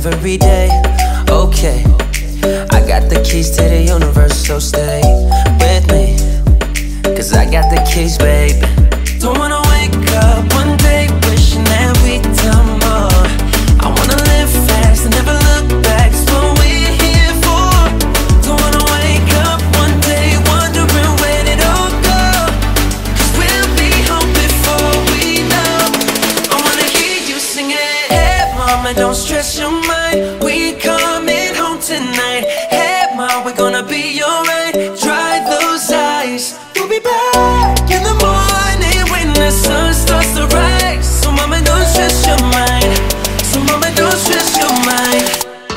every day. Okay, I got the keys to the universe, so stay with me, 'cause I got the keys, baby. Don't wanna wake up one day wishing that we'd done more. I wanna live fast and never look back, it's what we're here for. Don't wanna wake up one day wondering where did it all go, 'cause we'll be home before we know. I wanna hear you sing it. Hey mama, don't stress your mind, we coming home tonight. Hey mama, we're gonna be alright. Dry those eyes, we'll be back in the morning when the sun starts to rise. So mama, don't stress your mind. So mama, don't stress your mind.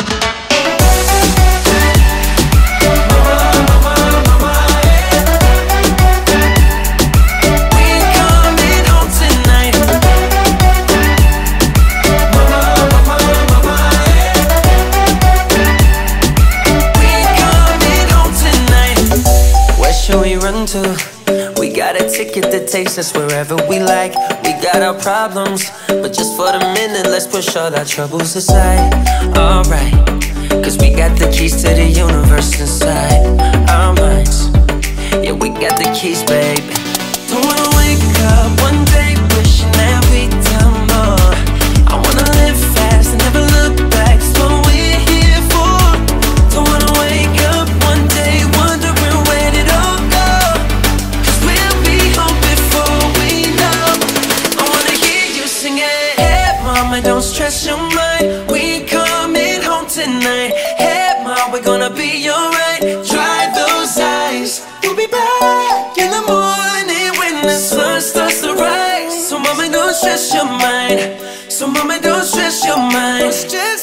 We got a ticket that takes us wherever we like. We got our problems, but just for the minute, let's push all our troubles aside. Alright, 'cause we got the keys to the universe inside our minds. Yeah, we got the keys, baby. Don't wanna wake up one day wishing that we'd done more. I wanna live fast and never look back, it's what we're here for. Don't wanna wake up one day wondering where did it all go, 'cause we'll be home before we know. I wanna hear you sing it. Hey mama, don't stress your mind, we coming home tonight. Hey mama, we're gonna be alright. Dry those eyes, we'll be back in the morning when the sun starts to rise. So mama, don't stress your mind. So mama, don't stress your mind.